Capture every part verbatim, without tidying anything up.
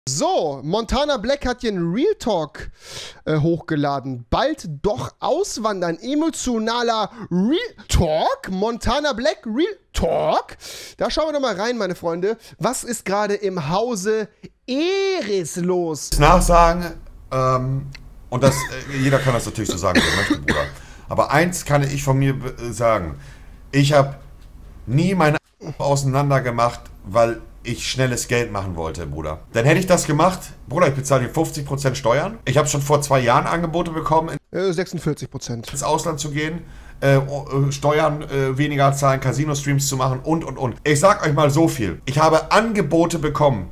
So, Montana Black hat hier einen Real Talk äh, hochgeladen. Bald doch auswandern. Emotionaler Real Talk. Montana Black Real Talk. Da schauen wir doch mal rein, meine Freunde. Was ist gerade im Hause Eris los? Nachsagen, ähm, und das, äh, jeder kann das natürlich so sagen, wie er möchte, Bruder. Aber eins kann ich von mir äh, sagen. Ich habe nie meine auseinander gemacht, weil ich schnelles Geld machen wollte, Bruder. Dann hätte ich das gemacht. Bruder, ich bezahle hier fünfzig Prozent Steuern. Ich habe schon vor zwei Jahren Angebote bekommen, Äh, sechsundvierzig Prozent. ins Ausland zu gehen, äh, Steuern äh, weniger zahlen, Casino-Streams zu machen und, und, und. Ich sag euch mal so viel. Ich habe Angebote bekommen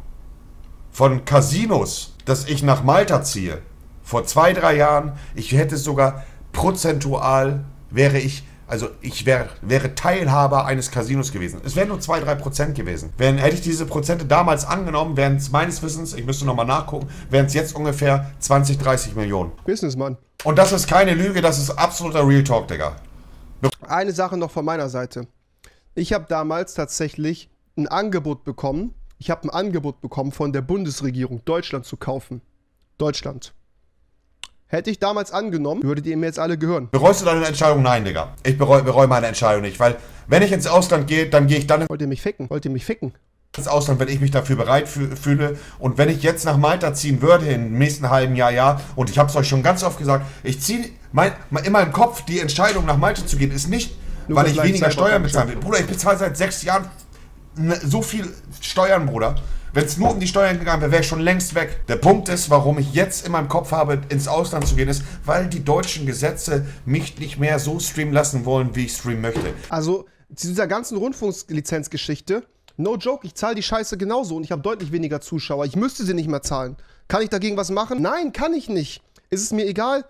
von Casinos, dass ich nach Malta ziehe. Vor zwei, drei Jahren. Ich hätte sogar prozentual, wäre ich Also ich wär, wäre Teilhaber eines Casinos gewesen. Es wären nur zwei, drei Prozent gewesen. Wenn, hätte ich diese Prozente damals angenommen, wären es meines Wissens, ich müsste nochmal nachgucken, wären es jetzt ungefähr zwanzig, dreißig Millionen. Businessmann. Und das ist keine Lüge, das ist absoluter Real Talk, Digga. Eine Sache noch von meiner Seite. Ich habe damals tatsächlich ein Angebot bekommen. Ich habe ein Angebot bekommen von der Bundesregierung, Deutschland zu kaufen. Deutschland. Hätte ich damals angenommen, würdet ihr mir jetzt alle gehören. Bereust du deine Entscheidung? Nein, Digga. Ich bereue, bereue meine Entscheidung nicht, weil wenn ich ins Ausland gehe, dann gehe ich dann Wollt ihr mich ficken? Wollt ihr mich ficken? ins Ausland, wenn ich mich dafür bereit fü fühle. Und wenn ich jetzt nach Malta ziehen würde im nächsten halben Jahr, ja, und ich habe es euch schon ganz oft gesagt, ich ziehe mein, in meinem Kopf die Entscheidung nach Malta zu gehen, ist nicht, Nur weil ich weniger Steuern bezahlen bezahlen will. Bruder, ich bezahle seit sechs Jahren so viel Steuern, Bruder. Wenn es nur um die Steuern gegangen wäre, wäre ich schon längst weg. Der Punkt ist, warum ich jetzt in meinem Kopf habe, ins Ausland zu gehen, ist, weil die deutschen Gesetze mich nicht mehr so streamen lassen wollen, wie ich streamen möchte. Also, zu dieser ganzen Rundfunklizenzgeschichte, no joke, ich zahle die Scheiße genauso und ich habe deutlich weniger Zuschauer. Ich müsste sie nicht mehr zahlen. Kann ich dagegen was machen? Nein, kann ich nicht. Ist es mir egal?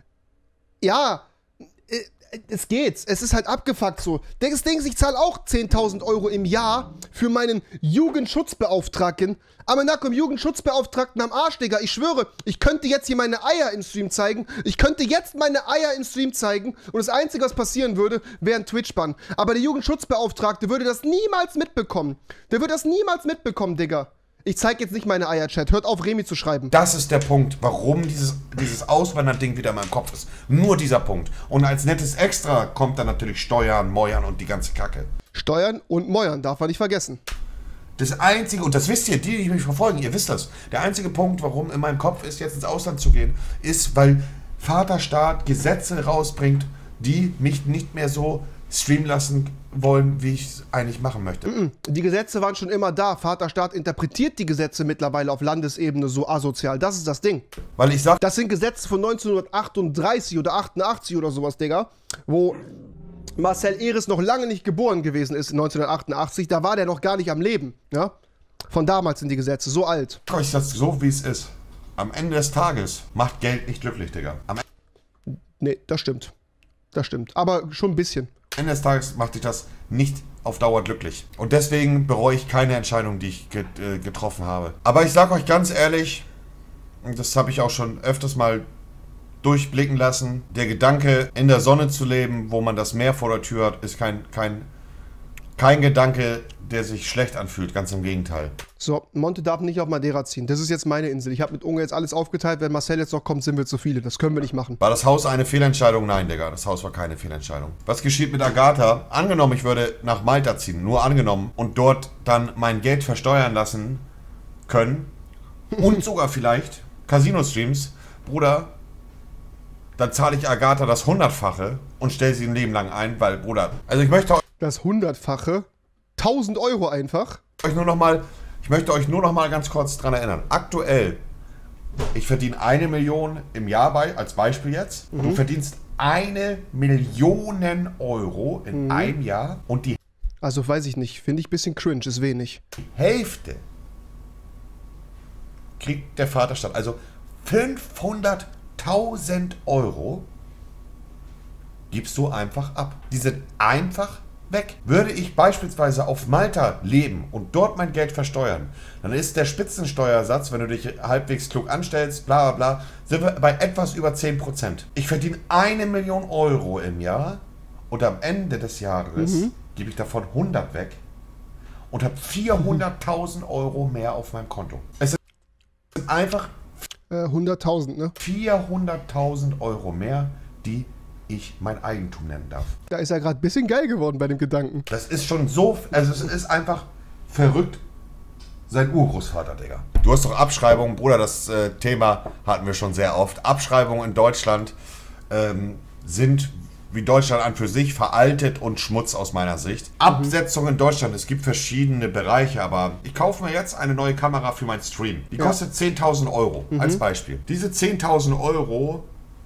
Ja, äh, es geht. Es ist halt abgefuckt so. Das Ding ist, ich zahle auch zehntausend Euro im Jahr für meinen Jugendschutzbeauftragten. Aber nach dem Jugendschutzbeauftragten am Arsch, Digga. Ich schwöre, ich könnte jetzt hier meine Eier im Stream zeigen. Ich könnte jetzt meine Eier im Stream zeigen. Und das Einzige, was passieren würde, wäre ein Twitch-Bann. Aber der Jugendschutzbeauftragte würde das niemals mitbekommen. Der würde das niemals mitbekommen, Digga. Ich zeige jetzt nicht meine Eier, Chat. Hört auf, Remi zu schreiben. Das ist der Punkt, warum dieses, dieses Auswandern-Ding wieder in meinem Kopf ist. Nur dieser Punkt. Und als nettes Extra kommt dann natürlich Steuern, Meuern und die ganze Kacke. Steuern und Meuern, darf man nicht vergessen. Das einzige, und das wisst ihr, die, die mich verfolgen, ihr wisst das. Der einzige Punkt, warum in meinem Kopf ist, jetzt ins Ausland zu gehen, ist, weil Vaterstaat Gesetze rausbringt, die mich nicht mehr so streamen lassen wollen, wie ich es eigentlich machen möchte. Die Gesetze waren schon immer da. Vaterstaat interpretiert die Gesetze mittlerweile auf Landesebene so asozial. Das ist das Ding. Weil ich sag, Das sind Gesetze von neunzehnhundertachtunddreißig oder achtundachtzig oder sowas, Digga, wo Marcel Eris noch lange nicht geboren gewesen ist, neunzehnhundertachtundachtzig. Da war der noch gar nicht am Leben. Ja? Von damals sind die Gesetze so alt. sag euch das so, wie es ist. Am Ende des Tages macht Geld nicht glücklich, Digga. Am Nee, das stimmt. Das stimmt. Aber schon ein bisschen. Ende des Tages macht dich das nicht auf Dauer glücklich. Und deswegen bereue ich keine Entscheidung, die ich get, äh, getroffen habe. Aber ich sage euch ganz ehrlich, und das habe ich auch schon öfters mal durchblicken lassen, der Gedanke, in der Sonne zu leben, wo man das Meer vor der Tür hat, ist kein, kein, kein Gedanke, der sich schlecht anfühlt. Ganz im Gegenteil. So, Monte darf nicht auf Madeira ziehen. Das ist jetzt meine Insel. Ich habe mit Unge jetzt alles aufgeteilt. Wenn Marcel jetzt noch kommt, sind wir zu viele. Das können wir nicht machen. War das Haus eine Fehlentscheidung? Nein, Digga. Das Haus war keine Fehlentscheidung. Was geschieht mit Agatha? Angenommen, ich würde nach Malta ziehen. Nur angenommen. Und dort dann mein Geld versteuern lassen können. Und sogar vielleicht Casino-Streams. Bruder, dann zahle ich Agatha das Hundertfache und stelle sie ein Leben lang ein. Weil, Bruder, also ich möchte Das Hundertfache? tausend Euro einfach? euch nur noch mal, ich möchte euch nur noch mal ganz kurz dran erinnern. Aktuell, ich verdiene eine Million im Jahr bei, als Beispiel jetzt. Mhm. Du verdienst eine Million Euro in mhm. einem Jahr und die Also weiß ich nicht. Finde ich ein bisschen cringe. Ist wenig. Hälfte kriegt der Vaterstaat. Also fünfhunderttausend Euro gibst du einfach ab. Die sind einfach weg. Würde ich beispielsweise auf Malta leben und dort mein Geld versteuern, dann ist der Spitzensteuersatz, wenn du dich halbwegs klug anstellst, bla bla bla, sind wir bei etwas über zehn Prozent. Ich verdiene eine Million Euro im Jahr und am Ende des Jahres mhm. gebe ich davon hundert weg und habe vierhunderttausend Euro mehr auf meinem Konto. Es sind einfach Äh, hunderttausend, ne? vierhunderttausend Euro mehr, die ich mein Eigentum nennen darf. Da ist er gerade ein bisschen geil geworden bei dem Gedanken. Das ist schon so, also es ist einfach verrückt. Sein Urgroßvater, Digga. Du hast doch Abschreibungen, Bruder, das äh, Thema hatten wir schon sehr oft. Abschreibungen in Deutschland ähm, sind wie Deutschland an für sich veraltet und Schmutz aus meiner Sicht. Mhm. Absetzung in Deutschland, es gibt verschiedene Bereiche, aber ich kaufe mir jetzt eine neue Kamera für meinen Stream. Die ja. kostet zehntausend Euro, mhm. als Beispiel. Diese zehntausend Euro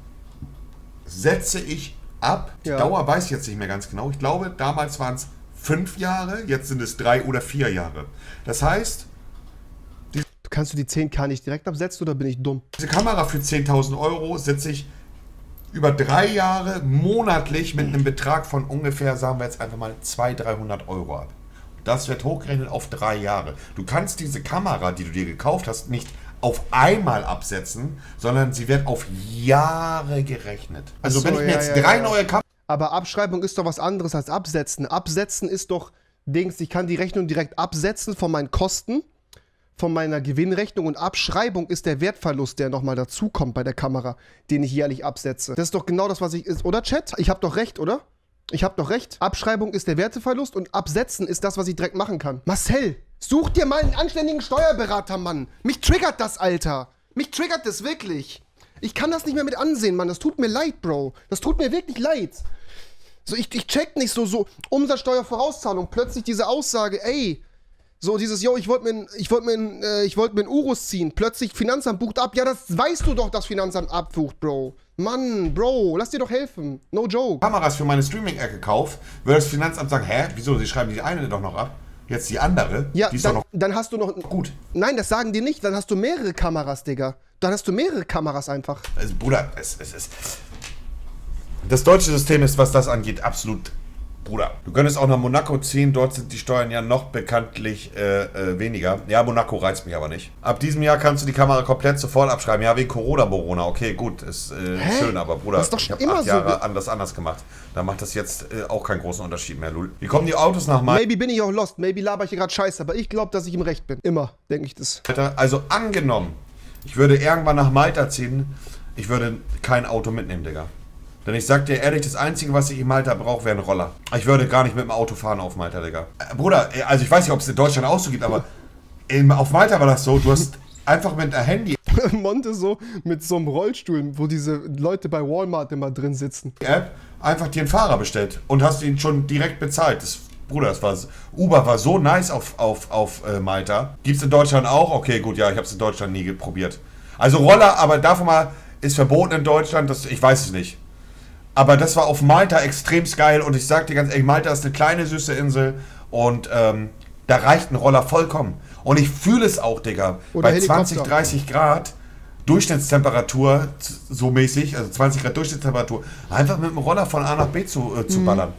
setze ich ab. Die ja. Dauer weiß ich jetzt nicht mehr ganz genau. Ich glaube, damals waren es fünf Jahre, jetzt sind es drei oder vier Jahre. Das heißt, kannst du die zehn K nicht direkt absetzen oder bin ich dumm? Diese Kamera für zehntausend Euro setze ich über drei Jahre monatlich mit einem Betrag von ungefähr, sagen wir jetzt einfach mal, zweihundert, dreihundert Euro ab. Das wird hochgerechnet auf drei Jahre. Du kannst diese Kamera, die du dir gekauft hast, nicht auf einmal absetzen, sondern sie wird auf Jahre gerechnet. Also so, wenn ich mir ja, jetzt ja, drei ja. neue Kameras... Aber Abschreibung ist doch was anderes als Absetzen. Absetzen ist doch, Dings, ich kann die Rechnung direkt absetzen von meinen Kosten, von meiner Gewinnrechnung, und Abschreibung ist der Wertverlust, der nochmal dazukommt bei der Kamera, den ich jährlich absetze. Das ist doch genau das, was ich ist, oder Chat? Ich habe doch recht, oder? Ich habe doch recht. Abschreibung ist der Werteverlust und Absetzen ist das, was ich direkt machen kann. Marcel, such dir mal einen anständigen Steuerberater, Mann. Mich triggert das, Alter. Mich triggert das wirklich. Ich kann das nicht mehr mit ansehen, Mann. Das tut mir leid, Bro. Das tut mir wirklich leid. So, ich, ich check nicht so, so Umsatzsteuervorauszahlung, plötzlich diese Aussage, ey, so dieses, yo, ich wollte mir, ich wollte mir, äh, ich wollte mir einen Urus ziehen. Plötzlich Finanzamt bucht ab. Ja, das weißt du doch, dass Finanzamt abbucht, Bro. Mann, Bro, lass dir doch helfen. No joke. Kameras für meine Streaming-Ecke gekauft, würde das Finanzamt sagen, hä, wieso, sie schreiben die eine doch noch ab? Jetzt die andere? Ja, die ist dann, doch noch dann hast du noch... Gut. Nein, das sagen die nicht. Dann hast du mehrere Kameras, Digga. Dann hast du mehrere Kameras einfach. Also, Bruder, es, es ist... Das deutsche System ist, was das angeht, absolut... Bruder, du könntest auch nach Monaco ziehen, dort sind die Steuern ja noch bekanntlich äh, äh, weniger. Ja, Monaco reizt mich aber nicht. Ab diesem Jahr kannst du die Kamera komplett sofort abschreiben. Ja, wegen Corona-Borona. Okay, gut, ist äh, schön, aber Bruder, das ist doch ich habe immer acht Jahre so anders anders gemacht. Da macht das jetzt äh, auch keinen großen Unterschied mehr, Lul. Wie kommen die Autos nach Malta? Maybe bin ich auch lost, maybe laber ich hier gerade Scheiße, aber ich glaube, dass ich im Recht bin. Immer, denke ich das. Also angenommen, ich würde irgendwann nach Malta ziehen, ich würde kein Auto mitnehmen, Digga. Denn ich sag dir ehrlich, das Einzige, was ich in Malta brauche, wäre ein Roller. Ich würde gar nicht mit dem Auto fahren auf Malta, Digga. Äh, Bruder, also ich weiß nicht, ob es in Deutschland auch so gibt, aber in, auf Malta war das so, du hast einfach mit einem Handy... Monte so mit so einem Rollstuhl, wo diese Leute bei Walmart immer drin sitzen. App einfach dir einen Fahrer bestellt und hast ihn schon direkt bezahlt. Das, Bruder, das war, Uber war so nice auf, auf, auf äh, Malta. Gibt's in Deutschland auch? Okay, gut, ja, ich habe es in Deutschland nie probiert. Also Roller, aber davon mal, ist verboten in Deutschland, das, ich weiß es nicht. Aber das war auf Malta extremst geil und ich sag dir ganz ehrlich, Malta ist eine kleine, süße Insel und ähm, da reicht ein Roller vollkommen. Und ich fühle es auch, Digga, oder bei zwanzig, dreißig Grad Durchschnittstemperatur, so mäßig, also zwanzig Grad Durchschnittstemperatur, einfach mit dem Roller von A nach B zu, äh, zu mhm. ballern.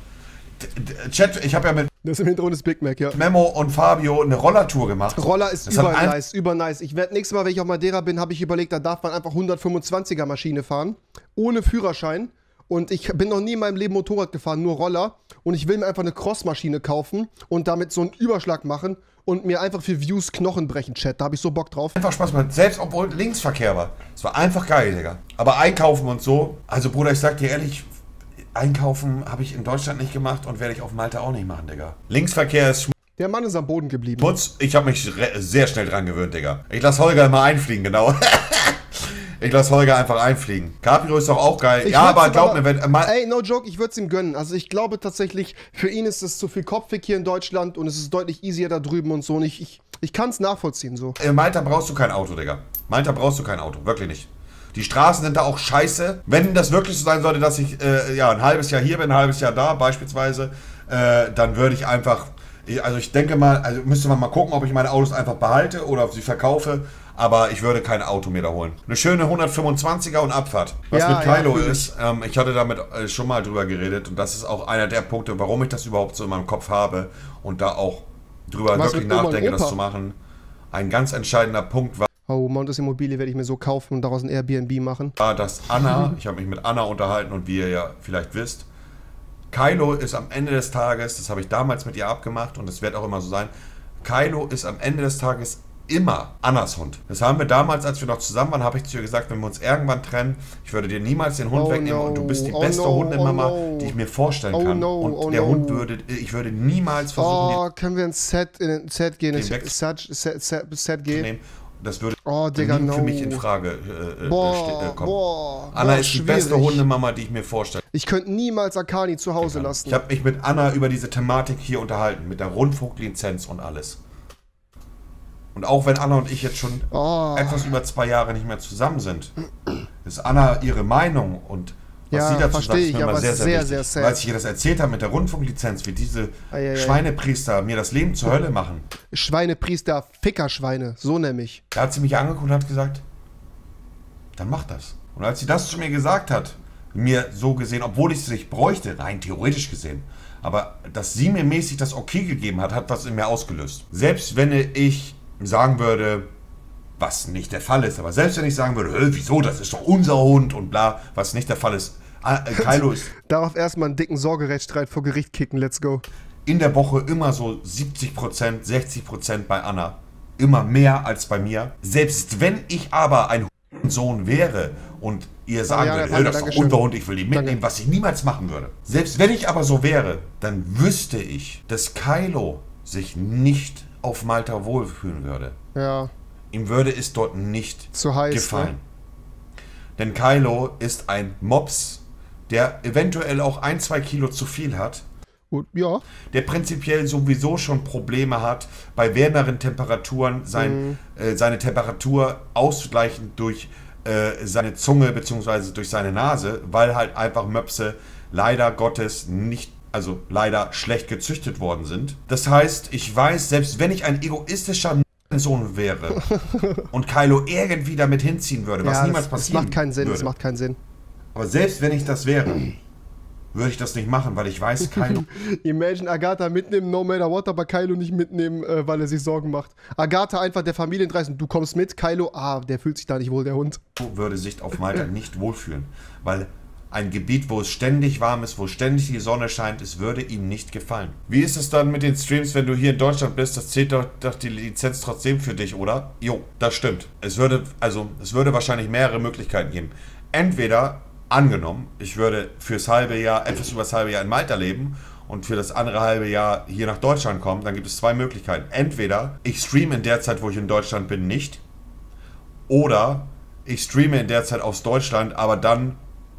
Chat, ich habe ja mit das im Hintergrund ist Big Mac, ja. Memo und Fabio eine Rollertour gemacht. Roller ist über nice, über nice. Ich werde nächstes Mal, wenn ich auf Madeira bin, habe ich überlegt, da darf man einfach hundertfünfundzwanziger Maschine fahren, ohne Führerschein. Und ich bin noch nie in meinem Leben Motorrad gefahren, nur Roller. Und ich will mir einfach eine Crossmaschine kaufen und damit so einen Überschlag machen und mir einfach für Views Knochen brechen, Chat. Da habe ich so Bock drauf. Einfach Spaß gemacht, selbst obwohl Linksverkehr war. Es war einfach geil, Digga. Aber einkaufen und so, also Bruder, ich sag dir ehrlich, einkaufen habe ich in Deutschland nicht gemacht und werde ich auf Malta auch nicht machen, Digga. Linksverkehr ist... Der Mann ist am Boden geblieben. Schmutz, ich habe mich sehr schnell dran gewöhnt, Digga. Ich lasse Holger immer einfliegen, genau. Ich lasse Holger einfach einfliegen. Cabrio ist doch auch geil. Ich ja, aber glaub mir, wenn... Äh, ey, no joke, ich würde es ihm gönnen. Also ich glaube tatsächlich, für ihn ist es zu viel Kopfweg hier in Deutschland und es ist deutlich easier da drüben und so. Und ich, ich, ich kann es nachvollziehen so. In Malta brauchst du kein Auto, Digga. Malta brauchst du kein Auto, wirklich nicht. Die Straßen sind da auch scheiße. Wenn das wirklich so sein sollte, dass ich äh, ja, ein halbes Jahr hier bin, ein halbes Jahr da beispielsweise, äh, dann würde ich einfach... Ich, also ich denke mal, also müsste man mal gucken, ob ich meine Autos einfach behalte oder ob sie verkaufe. Aber ich würde kein Auto mehr da holen. Eine schöne hundertfünfundzwanziger und Abfahrt. Was ja, mit Kylo ja, ist, ähm, ich hatte damit äh, schon mal drüber geredet. Und das ist auch einer der Punkte, warum ich das überhaupt so in meinem Kopf habe. Und da auch drüber Was wirklich nachdenke, das zu machen. Ein ganz entscheidender Punkt war, oh, Montes Immobilie werde ich mir so kaufen und daraus ein Airbnb machen. War, dass Anna, ich habe mich mit Anna unterhalten und wie ihr ja vielleicht wisst, Kylo ist am Ende des Tages, das habe ich damals mit ihr abgemacht und es wird auch immer so sein, Kylo ist am Ende des Tages immer Annas Hund. Das haben wir damals, als wir noch zusammen waren, habe ich zu ihr gesagt, wenn wir uns irgendwann trennen, ich würde dir niemals den Hund Oh wegnehmen no. und du bist die Oh beste no. Hundemama, Oh no. die ich mir vorstellen Oh kann. no. Und Oh der no. Hund würde, ich würde niemals versuchen, Oh, können wir ins Set, in ein Set gehen? Den Ins weg- Set, Set, Set, Set die zu gehen? nehmen. Das würde Oh, Digga, nie no. für mich in Frage äh, äh, Boah, äh, kommen. boah. Anna boah, ist die schwierig. beste Hundemama, die ich mir vorstelle. Ich könnte niemals Akani zu Hause lassen. Ich habe mich mit Anna über diese Thematik hier unterhalten, mit der Rundfunklizenz und alles. Und auch wenn Anna und ich jetzt schon Oh. etwas über zwei Jahre nicht mehr zusammen sind, ist Anna ihre Meinung und was Ja, sie dazu versteh sagt, ist ich, mir immer aber sehr, sehr, sehr, wichtig. sehr sad. Und als ich ihr das erzählt habe mit der Rundfunklizenz, wie diese Eieiei. Schweinepriester mir das Leben zur Hölle machen, Schweinepriester, Fickerschweine, so nämlich. da hat sie mich angeguckt und hat gesagt, dann mach das. Und als sie das zu mir gesagt hat, mir so gesehen, obwohl ich es nicht bräuchte, rein theoretisch gesehen, aber dass sie mir mäßig das Okay gegeben hat, hat was in mir ausgelöst. Selbst wenn ich sagen würde, was nicht der Fall ist, aber selbst wenn ich sagen würde, "Hä, wieso, das ist doch unser Hund und bla, was nicht der Fall ist, Ah, äh, Kylo ist Darauf erstmal einen dicken Sorgerechtsstreit vor Gericht kicken, let's go. in der Woche immer so siebzig Prozent, sechzig Prozent bei Anna. Immer mehr als bei mir. Selbst wenn ich aber ein Sohn wäre und ihr sagen ja, würdet, der "Hä, Panda, das ist doch Dankeschön. unser Hund, ich will die mitnehmen", Danke. was ich niemals machen würde. Selbst wenn ich aber so wäre, dann wüsste ich, dass Kylo sich nicht auf Malta wohlfühlen würde. Ja, Ihm würde es dort nicht zu heiß, gefallen. ne? Denn Kylo ist ein Mops, der eventuell auch ein, zwei Kilo zu viel hat, Gut, ja. der prinzipiell sowieso schon Probleme hat, bei wärmeren Temperaturen sein, äh, seine Temperatur auszugleichen durch äh, seine Zunge bzw. durch seine Nase, weil halt einfach Möpse leider Gottes nicht, also leider schlecht gezüchtet worden sind. Das heißt, ich weiß, selbst wenn ich ein egoistischer Sohn wäre und Kylo irgendwie damit hinziehen würde, was ja, niemals das, das passieren macht keinen Sinn, würde. das macht keinen Sinn. Aber selbst wenn ich das wäre, würde ich das nicht machen, weil ich weiß, Kylo Imagine Agatha mitnehmen, no matter what, aber Kylo nicht mitnehmen, äh, weil er sich Sorgen macht. Agatha einfach der Familienkreis und du kommst mit, Kylo, ah, der fühlt sich da nicht wohl, der Hund. würde sich auf Malta nicht wohlfühlen, weil ein Gebiet, wo es ständig warm ist, wo ständig die Sonne scheint, es würde ihm nicht gefallen. Wie ist es dann mit den Streams, wenn du hier in Deutschland bist? Das zählt doch, doch die Lizenz trotzdem für dich, oder? Jo, das stimmt. Es würde, also, es würde wahrscheinlich mehrere Möglichkeiten geben. Entweder, angenommen, ich würde fürs halbe Jahr, etwas über das halbe Jahr in Malta leben und für das andere halbe Jahr hier nach Deutschland kommen, dann gibt es zwei Möglichkeiten. Entweder ich streame in der Zeit, wo ich in Deutschland bin, nicht. Oder ich streame in der Zeit aus Deutschland, aber dann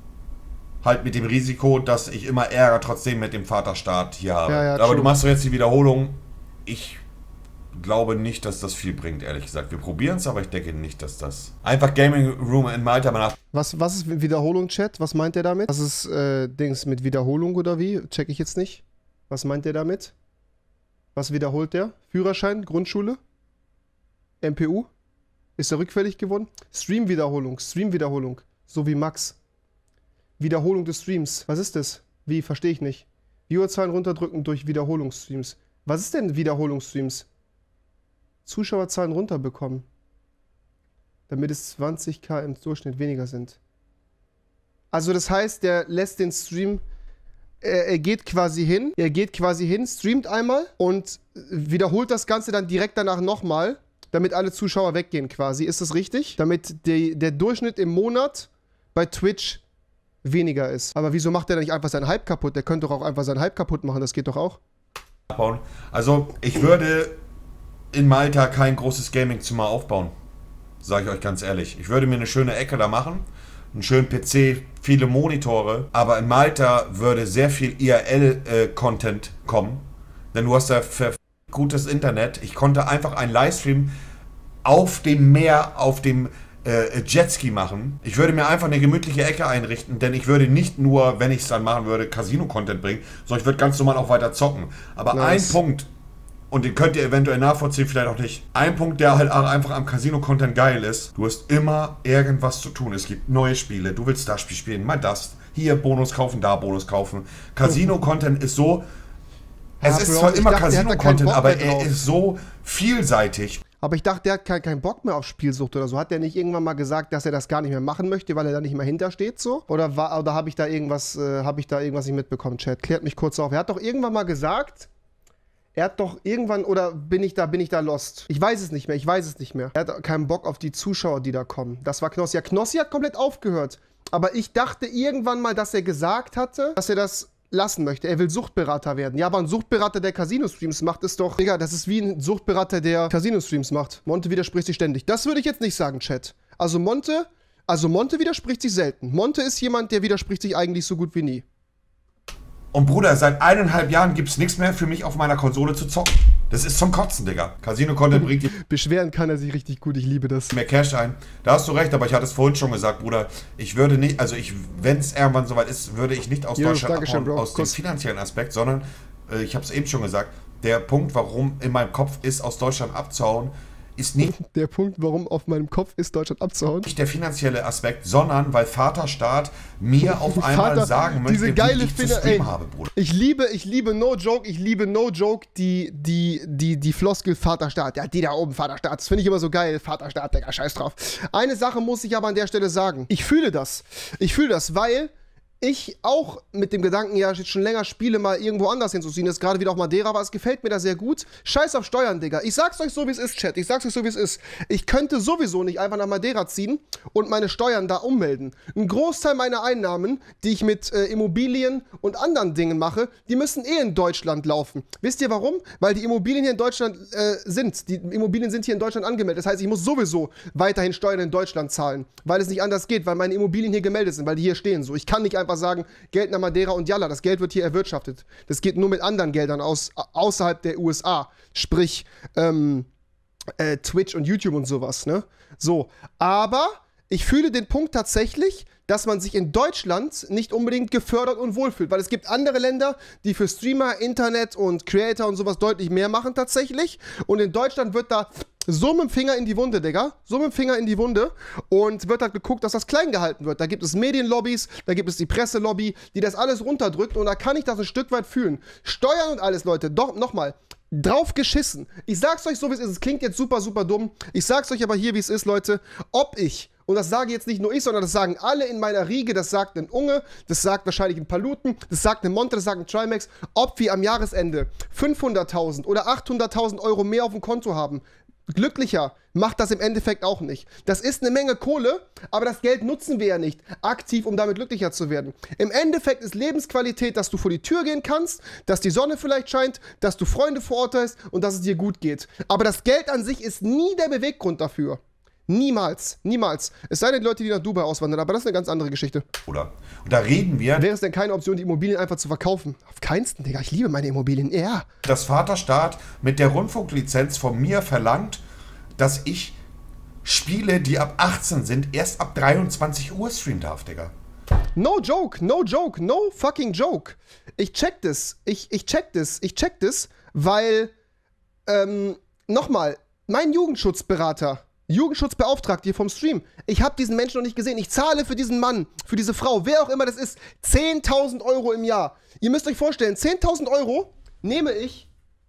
halt mit dem Risiko, dass ich immer Ärger trotzdem mit dem Vaterstaat hier habe. Ja, ja, aber true. du machst doch jetzt die Wiederholung. Ich glaube nicht, dass das viel bringt, ehrlich gesagt. Wir probieren es, aber ich denke nicht, dass das... Einfach Gaming Room in Malta mal nach... Was, was ist mit Wiederholung, Chat? Was meint der damit? Was ist, äh, Dings mit Wiederholung oder wie? Check ich jetzt nicht. Was meint der damit? Was wiederholt der? Führerschein, Grundschule? M P U? Ist er rückfällig geworden? Stream-Wiederholung, Stream-Wiederholung. So wie Max. Wiederholung des Streams. Was ist das? Wie? Verstehe ich nicht. Viewerzahlen runterdrücken durch Wiederholungsstreams. Was ist denn Wiederholungsstreams? Zuschauerzahlen runterbekommen. Damit es zwanzigtausend im Durchschnitt weniger sind. Also das heißt, der lässt den Stream, er, er geht quasi hin, er geht quasi hin, streamt einmal und wiederholt das Ganze dann direkt danach nochmal, damit alle Zuschauer weggehen quasi. Ist das richtig? Damit die, der Durchschnitt im Monat bei Twitch weniger ist. Aber wieso macht er dann nicht einfach seinen Hype kaputt? Der könnte doch auch einfach seinen Hype kaputt machen, das geht doch auch. Bauen. Also, ich würde in Malta kein großes Gaming-Zimmer aufbauen. Sage ich euch ganz ehrlich. Ich würde mir eine schöne Ecke da machen, einen schönen P C, viele Monitore, aber in Malta würde sehr viel I R L-Content kommen, denn du hast da für gutes Internet. Ich konnte einfach einen Livestream auf dem Meer, auf dem äh, Jetski machen. Ich würde mir einfach eine gemütliche Ecke einrichten, denn ich würde nicht nur, wenn ich es dann machen würde, Casino-Content bringen, sondern ich würde ganz normal auch weiter zocken. Aber Nice. ein Punkt, und den könnt ihr eventuell nachvollziehen, vielleicht auch nicht. Ein Punkt, der halt auch einfach am Casino-Content geil ist, du hast immer irgendwas zu tun. Es gibt neue Spiele, du willst das Spiel spielen, mal das. Hier Bonus kaufen, da Bonus kaufen. Casino-Content ist so, es Ja, ist Bro, zwar ich immer dachte, der hat da keinen Casino-Content, Bock aber mehr er drauf. ist so vielseitig. Aber ich dachte, der hat keinen kein Bock mehr auf Spielsucht oder so. Hat der nicht irgendwann mal gesagt, dass er das gar nicht mehr machen möchte, weil er da nicht mehr hintersteht so? Oder, war- oder habe ich da irgendwas, äh, habe ich da irgendwas nicht mitbekommen, Chat? Klärt mich kurz auf. Er hat doch irgendwann mal gesagt, Er hat doch irgendwann, oder bin ich da, bin ich da lost? Ich weiß es nicht mehr, ich weiß es nicht mehr. Er hat keinen Bock auf die Zuschauer, die da kommen. Das war Knossi. Ja, Knossi hat komplett aufgehört. Aber ich dachte irgendwann mal, dass er gesagt hatte, dass er das lassen möchte. Er will Suchtberater werden. Ja, aber ein Suchtberater, der Casino-Streams macht, ist doch... Digga, das ist wie ein Suchtberater, der Casino-Streams macht. Monte widerspricht sich ständig. Das würde ich jetzt nicht sagen, Chat. Also Monte, also Monte widerspricht sich selten. Monte ist jemand, der widerspricht sich eigentlich so gut wie nie. Und Bruder, seit eineinhalb Jahren gibt es nichts mehr für mich auf meiner Konsole zu zocken. Das ist zum Kotzen, Digga. Casino-Content bringt dir... Beschweren kann er sich richtig gut, ich liebe das. ...mehr Cash ein. Da hast du recht, aber ich hatte es vorhin schon gesagt, Bruder. Ich würde nicht, also ich, wenn es irgendwann soweit ist, würde ich nicht aus Jo, Deutschland Dankeschön, abhauen, Bro. aus dem Kuss. finanziellen Aspekt, sondern, äh, ich habe es eben schon gesagt, der Punkt, warum in meinem Kopf ist, aus Deutschland abzuhauen, ist nicht Der Punkt, warum auf meinem Kopf ist, Deutschland abzuhauen. nicht der finanzielle Aspekt, sondern weil Vaterstaat mir auf einmal Vater, sagen möchte, diese geile wie ich zu Finger- streamen ey. habe, Bruder. Ich liebe, ich liebe No Joke, ich liebe No Joke die, die, die, die Floskel Vaterstaat. Ja, die da oben, Vaterstaat. Das finde ich immer so geil. Vaterstaat, Digga, scheiß drauf. Eine Sache muss ich aber an der Stelle sagen. Ich fühle das. Ich fühle das, weil ich auch mit dem Gedanken, ja, jetzt schon länger spiele, mal irgendwo anders hinzuziehen. Das ist gerade wieder auf Madeira, aber es gefällt mir da sehr gut. Scheiß auf Steuern, Digga. Ich sag's euch so, wie es ist, Chat. Ich sag's euch so, wie es ist. Ich könnte sowieso nicht einfach nach Madeira ziehen und meine Steuern da ummelden. Ein Großteil meiner Einnahmen, die ich mit äh, Immobilien und anderen Dingen mache, die müssen eh in Deutschland laufen. Wisst ihr warum? Weil die Immobilien hier in Deutschland äh, sind. Die Immobilien sind hier in Deutschland angemeldet. Das heißt, ich muss sowieso weiterhin Steuern in Deutschland zahlen, weil es nicht anders geht, weil meine Immobilien hier gemeldet sind, weil die hier stehen. So, ich kann nicht einfach sagen, Geld nach Madeira und Yalla, das Geld wird hier erwirtschaftet. Das geht nur mit anderen Geldern aus, außerhalb der U S A. Sprich, ähm, äh, Twitch und YouTube und sowas, ne? So, aber ich fühle den Punkt tatsächlich, dass man sich in Deutschland nicht unbedingt gefördert und wohlfühlt, weil es gibt andere Länder, die für Streamer, Internet und Creator und sowas deutlich mehr machen tatsächlich, und in Deutschland wird da so mit dem Finger in die Wunde, Digga, so mit dem Finger in die Wunde, und wird halt geguckt, dass das klein gehalten wird. Da gibt es Medienlobbys, da gibt es die Presselobby, die das alles runterdrückt, und da kann ich das ein Stück weit fühlen. Steuern und alles, Leute, doch, nochmal, drauf geschissen. Ich sag's euch so, wie es ist, es klingt jetzt super, super dumm, ich sag's euch aber hier, wie es ist, Leute, ob ich, und das sage jetzt nicht nur ich, sondern das sagen alle in meiner Riege, das sagt ein Unge, das sagt wahrscheinlich ein Paluten, das sagt ein Monte, das sagt ein Trimax, ob wir am Jahresende fünfhunderttausend oder achthunderttausend Euro mehr auf dem Konto haben, glücklicher macht das im Endeffekt auch nicht. Das ist eine Menge Kohle, aber das Geld nutzen wir ja nicht aktiv, um damit glücklicher zu werden. Im Endeffekt ist Lebensqualität, dass du vor die Tür gehen kannst, dass die Sonne vielleicht scheint, dass du Freunde vor Ort hast und dass es dir gut geht. Aber das Geld an sich ist nie der Beweggrund dafür. Niemals, niemals. Es sei denn, die Leute, die nach Dubai auswandern, aber das ist eine ganz andere Geschichte. Oder? Und da reden wir, Wäre es denn keine Option, die Immobilien einfach zu verkaufen? Auf keinsten, Digga. Ich liebe meine Immobilien. Ja. dass Vaterstaat mit der Rundfunklizenz von mir verlangt, dass ich Spiele, die ab achtzehn sind, erst ab dreiundzwanzig Uhr streamen darf, Digga. No joke, no joke, no fucking joke. Ich check das. Ich, ich check das. Ich check das, weil, ähm, nochmal, mein Jugendschutzberater, Jugendschutzbeauftragte hier vom Stream, ich habe diesen Menschen noch nicht gesehen. Ich zahle für diesen Mann, für diese Frau, wer auch immer das ist, zehntausend Euro im Jahr. Ihr müsst euch vorstellen, zehntausend Euro nehme ich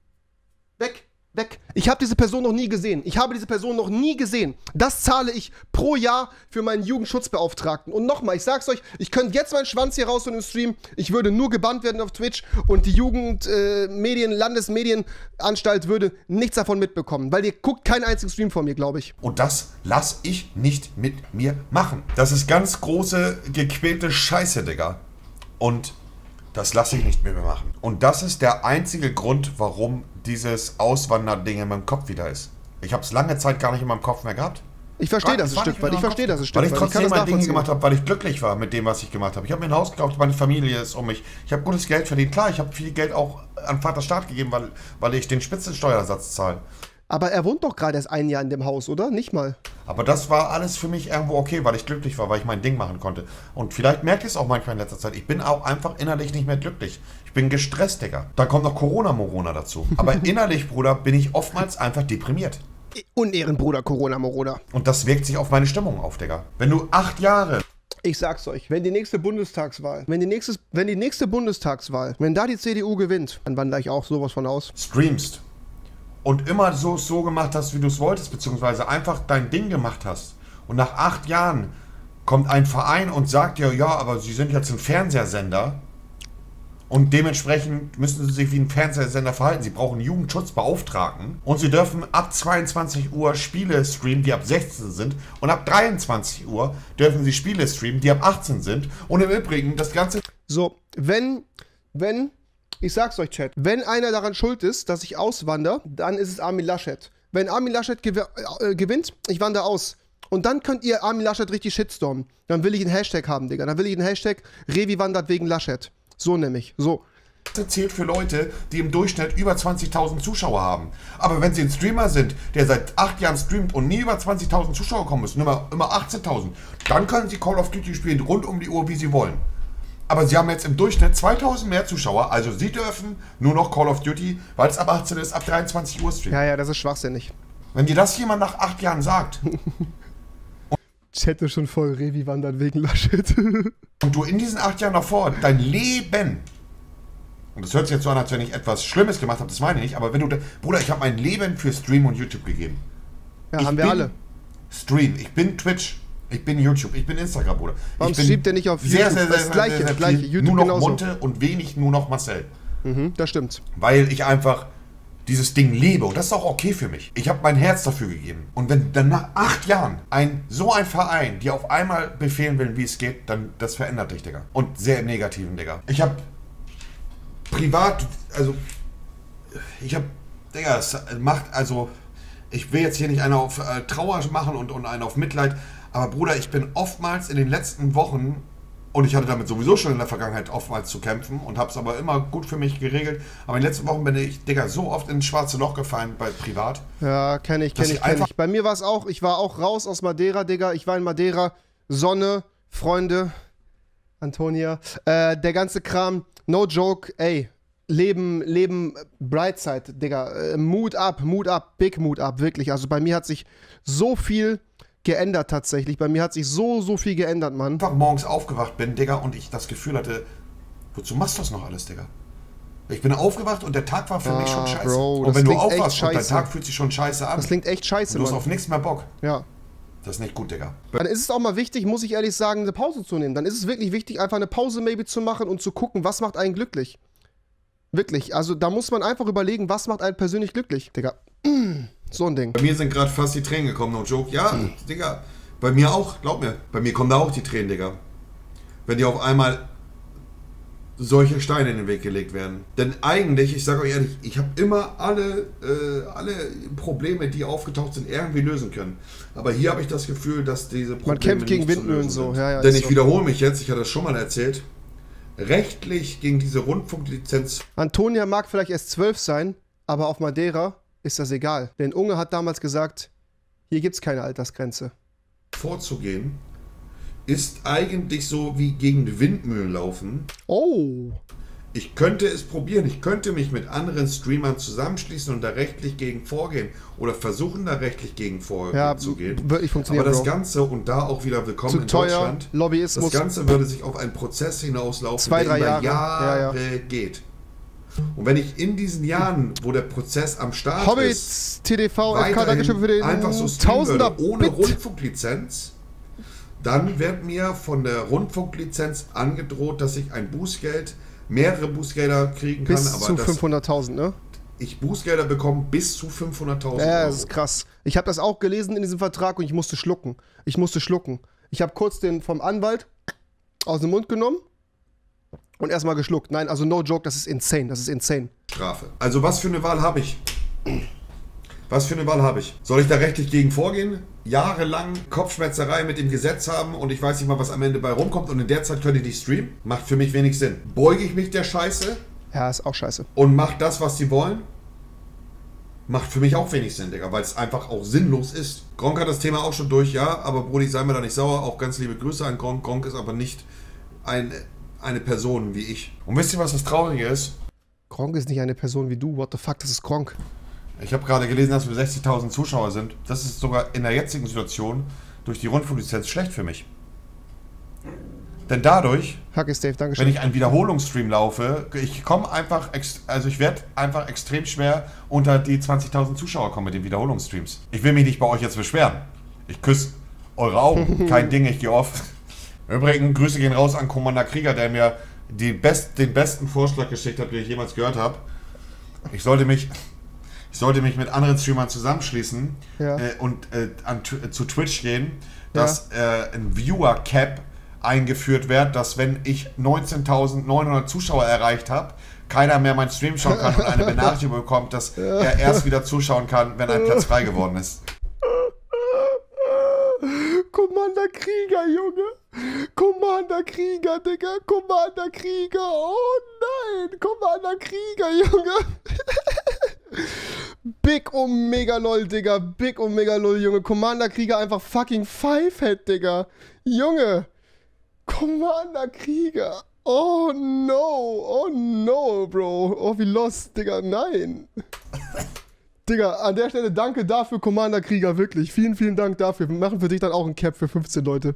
weg. Weg. Ich habe diese Person noch nie gesehen. Ich habe diese Person noch nie gesehen. Das zahle ich pro Jahr für meinen Jugendschutzbeauftragten. Und nochmal, ich sag's euch, ich könnte jetzt meinen Schwanz hier raus von dem Stream. Ich würde nur gebannt werden auf Twitch und die Jugendmedien, äh, Landesmedienanstalt würde nichts davon mitbekommen. Weil ihr guckt keinen einzigen Stream von mir, glaube ich. Und das lass ich nicht mit mir machen. Das ist ganz große, gequälte Scheiße, Digga. Und das lasse ich nicht mit mir machen. Und das ist der einzige Grund, warum dieses Auswanderding in meinem Kopf wieder ist. Ich habe es lange Zeit gar nicht in meinem Kopf mehr gehabt. Ich verstehe das ein war Stück nicht weit. mehr Ich in meinem verstehe Kopf. das ein Stück Weil ich weit. trotzdem kann meine das Dinge nachvollziehen. gemacht habe, weil ich glücklich war mit dem, was ich gemacht habe. Ich habe mir ein Haus gekauft, meine Familie ist um mich. Ich habe gutes Geld verdient. Klar, ich habe viel Geld auch an Vaterstaat gegeben, weil, weil ich den Spitzensteuersatz zahle. Aber er wohnt doch gerade erst ein Jahr in dem Haus, oder? Nicht mal. Aber das war alles für mich irgendwo okay, weil ich glücklich war, weil ich mein Ding machen konnte. Und vielleicht merke ich es auch manchmal in letzter Zeit. Ich bin auch einfach innerlich nicht mehr glücklich. Ich bin gestresst, Digga. Dann kommt noch Corona-Morona dazu. Aber innerlich, Bruder, bin ich oftmals einfach deprimiert. Unehrenbruder, Corona, Morona. Und das wirkt sich auf meine Stimmung auf, Digga. Wenn du acht Jahre Ich sag's euch, wenn die nächste Bundestagswahl, wenn die nächste, wenn die nächste Bundestagswahl, wenn da die C D U gewinnt, dann wandere ich auch sowas von aus. streamst und immer so, so gemacht hast, wie du es wolltest, beziehungsweise einfach dein Ding gemacht hast und nach acht Jahren kommt ein Verein und sagt dir, ja, aber sie sind jetzt ein Fernsehsender Und dementsprechend müssen sie sich wie ein Fernsehsender verhalten. Sie brauchen einen Jugendschutzbeauftragten und sie dürfen ab zweiundzwanzig Uhr Spiele streamen, die ab sechzehn sind. Und ab dreiundzwanzig Uhr dürfen sie Spiele streamen, die ab achtzehn sind. Und im Übrigen das Ganze... So, wenn, wenn, ich sag's euch, Chat, wenn einer daran schuld ist, dass ich auswandere, dann ist es Armin Laschet. Wenn Armin Laschet gew äh, gewinnt, ich wandere aus. Und dann könnt ihr Armin Laschet richtig shitstormen. Dann will ich einen Hashtag haben, Digga. Dann will ich einen Hashtag Revi wandert wegen Laschet. So nämlich, so. Das zählt für Leute, die im Durchschnitt über zwanzigtausend Zuschauer haben. Aber wenn sie ein Streamer sind, der seit acht Jahren streamt und nie über zwanzigtausend Zuschauer kommen müssen, immer, immer achtzehntausend, dann können sie Call of Duty spielen, rund um die Uhr, wie sie wollen. Aber sie haben jetzt im Durchschnitt zweitausend mehr Zuschauer, also sie dürfen nur noch Call of Duty, weil es ab achtzehn ist, ab dreiundzwanzig Uhr streamen. Ja, ja, das ist schwachsinnig. Wenn dir das jemand nach acht Jahren sagt... Chat ist schon voll, Revi wandert wegen Laschet. Und du in diesen acht Jahren davor dein Leben, und das hört sich jetzt so an, als wenn ich etwas Schlimmes gemacht habe, das meine ich nicht, aber wenn du, Bruder, ich habe mein Leben für Stream und YouTube gegeben. Ja, ich haben wir bin alle. Stream, ich bin Twitch, ich bin YouTube, ich bin Instagram, Bruder. Warum ich bin streamt der nicht auf YouTube? Sehr, sehr, sehr, das gleiche, sehr, sehr das gleiche. viel, YouTube nur noch genauso. Monte und wenig nur noch Marcel. Mhm, das stimmt. Weil ich einfach dieses Ding lebe und das ist auch okay für mich. Ich habe mein Herz dafür gegeben. Und wenn dann nach acht Jahren ein so ein Verein dir auf einmal befehlen will, wie es geht, dann das verändert dich, Digga. Und sehr im Negativen, Digga. Ich habe privat, also ich habe, Digga, es macht, also ich will jetzt hier nicht einen auf äh, Trauer machen und, und einen auf Mitleid, aber Bruder, ich bin oftmals in den letzten Wochen, und ich hatte damit sowieso schon in der Vergangenheit oftmals zu kämpfen und habe es aber immer gut für mich geregelt. Aber in den letzten Wochen bin ich, Digga, so oft ins schwarze Loch gefallen bei privat. Ja, kenne ich, kenne ich, kenne ich. Bei mir war es auch, ich war auch raus aus Madeira, Digga. Ich war in Madeira, Sonne, Freunde, Antonia, äh, der ganze Kram, no joke, ey. Leben, Leben, Brightside, Digga. Äh, Mood up, Mood up, big Mood up, wirklich. Also bei mir hat sich so viel geändert tatsächlich. Bei mir hat sich so, so viel geändert, Mann. Ich einfach morgens aufgewacht bin, Digga, und ich das Gefühl hatte, wozu machst du das noch alles, Digga? Ich bin aufgewacht und der Tag war für ah, mich schon scheiße. Bro, und wenn du aufwachst aufwachst und dein Tag fühlt sich schon scheiße an. Das klingt echt scheiße, und du hast Mann. auf nichts mehr Bock. Ja. Das ist nicht gut, Digga. Dann ist es auch mal wichtig, muss ich ehrlich sagen, eine Pause zu nehmen. Dann ist es wirklich wichtig, einfach eine Pause maybe zu machen und zu gucken, was macht einen glücklich. Wirklich, also da muss man einfach überlegen, was macht einen persönlich glücklich, Digga. So ein Ding. Bei mir sind gerade fast die Tränen gekommen, no joke. Ja, hm. Digga, bei mir auch, glaub mir. Bei mir kommen da auch die Tränen, Digga. Wenn dir auf einmal solche Steine in den Weg gelegt werden. Denn eigentlich, ich sage euch ehrlich, ich habe immer alle, äh, alle Probleme, die aufgetaucht sind, irgendwie lösen können. Aber hier habe ich das Gefühl, dass diese Probleme Man kämpft gegen nicht Windmühlen so. Ja, ja, Denn ich so. wiederhole mich jetzt, ich hatte das schon mal erzählt, rechtlich gegen diese Rundfunklizenz. Antonia mag vielleicht erst zwölf sein, aber auf Madeira ist das egal. Denn Unge hat damals gesagt, hier gibt es keine Altersgrenze. Vorzugehen, ist eigentlich so wie gegen Windmühlen laufen. Oh. Ich könnte es probieren, ich könnte mich mit anderen Streamern zusammenschließen und da rechtlich gegen vorgehen oder versuchen, da rechtlich gegen vorzugehen. Ja, wirklich funktioniert, aber das Bro. Ganze, und da auch wieder willkommen Zu in teuer, Deutschland, Lobbyismus. das Ganze würde sich auf einen Prozess hinauslaufen, Zwei, der drei über Jahre, Jahre ja, ja. geht. Und wenn ich in diesen Jahren, wo der Prozess am Start Hobbits, ist, T D V, F K, Dankeschön für den einfach so streamen Tausender würde, ohne Bit. Rundfunklizenz, dann wird mir von der Rundfunklizenz angedroht, dass ich ein Bußgeld, mehrere Bußgelder kriegen kann. Bis aber zu das, fünfhunderttausend, ne? ich Bußgelder bekomme bis zu fünfhunderttausend Ja, Euro. das ist krass. Ich habe das auch gelesen in diesem Vertrag und ich musste schlucken. Ich musste schlucken. Ich habe kurz den vom Anwalt aus dem Mund genommen und erstmal geschluckt. Nein, also no joke, das ist insane. Das ist insane. Strafe. Also was für eine Wahl habe ich? Was für eine Wahl habe ich? Soll ich da rechtlich gegen vorgehen? Jahrelang Kopfschmerzerei mit dem Gesetz haben und ich weiß nicht mal, was am Ende bei rumkommt und in der Zeit könnt ihr nicht streamen? Macht für mich wenig Sinn. Beuge ich mich der Scheiße Ja, ist auch scheiße. und mache das, was sie wollen? Macht für mich auch wenig Sinn, Digga, weil es einfach auch sinnlos ist. Gronk hat das Thema auch schon durch, ja, aber Brudi, sei mir da nicht sauer. Auch ganz liebe Grüße an Gronk. Gronk ist aber nicht ein, eine Person wie ich. Und wisst ihr, was das Traurige ist? Gronk ist nicht eine Person wie du. What the fuck, das ist Gronk. Ich habe gerade gelesen, dass wir sechzigtausend Zuschauer sind. Das ist sogar in der jetzigen Situation durch die Rundfunklizenz schlecht für mich. Denn dadurch, Hack ist Dave, dankeschön. wenn ich einen Wiederholungsstream laufe, ich komme einfach, also ich werde einfach extrem schwer unter die zwanzigtausend Zuschauer kommen mit den Wiederholungsstreams. Ich will mich nicht bei euch jetzt beschweren. Ich küsse eure Augen. Kein Ding, ich gehe off. Übrigens, Grüße gehen raus an Commander Krieger, der mir die best, den besten Vorschlag geschickt hat, den ich jemals gehört habe. Ich sollte mich, ich sollte mich mit anderen Streamern zusammenschließen Ja. äh, und äh, an, zu Twitch gehen, dass ja. äh, ein Viewer-Cap eingeführt wird, dass wenn ich neunzehntausendneunhundert Zuschauer erreicht habe, keiner mehr meinen Stream schauen kann und eine Benachrichtigung bekommt, dass ja. er erst wieder zuschauen kann, wenn ein Platz frei geworden ist. Commander Krieger, Junge. Commander Krieger, Digga. Commander Krieger. Oh nein. Commander Krieger, Junge. Big Omega lol, Digga. Big Omega lol, Junge. Commander Krieger einfach fucking Five-Head, Digga. Junge. Commander Krieger. Oh no. Oh no, Bro. Oh, wie lost, Digga. Nein. Digga, an der Stelle danke dafür, Commander Krieger, wirklich. Vielen, vielen Dank dafür. Wir machen für dich dann auch ein Cap für fünfzehn Leute.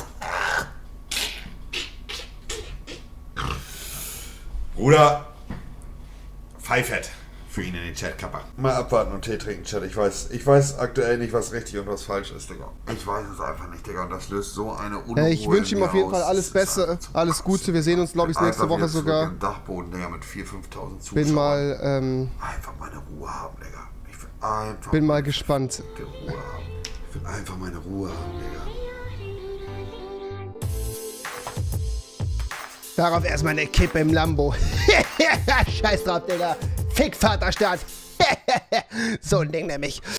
Bruder, Pfeifett für ihn in den Chat, Kappa. Mal abwarten und Tee trinken, Chat. Ich weiß, ich weiß aktuell nicht, was richtig und was falsch ist, Digga. Ich weiß es einfach nicht, Digga. Und das löst so eine Unruhe. Hey, ich wünsche ihm auf jeden aus. Fall alles Beste, alles Gute. Wir sehen uns, glaube ich, nächste Woche sogar. Im Dachboden, Digga, mit viertausend, fünftausend Zuschauern. Bin mal, ähm... Einfach meine Ruhe haben, Digga. Ich will einfach... Bin mal gespannt. Ruhe haben. Ich will einfach meine Ruhe haben, Digga. Darauf erstmal eine Kippe im Lambo. Scheiß drauf, Digga. Fick Vaterstaat. So ein Ding nämlich.